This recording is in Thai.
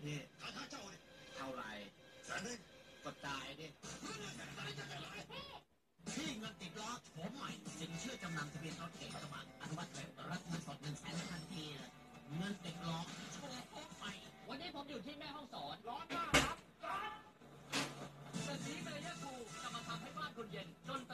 พี่ค่าเช่าดิเท่าไหร่100,000ก็จ่ายดิพี่เงินติดล้อโฉมใหม่สินเชื่อจำนำทะเบียนรถเก๋งกระบะอนุมัติเลยรับเงินสด100,000ทันทีเลยเงินติดล้อโฉมใหม่วันนี้ผมอยู่ที่แม่ห้องสอนร้อนมากครับร้อนเศรษฐีเมย์ยะคูจะมาทำให้บ้านคุณเย็นจน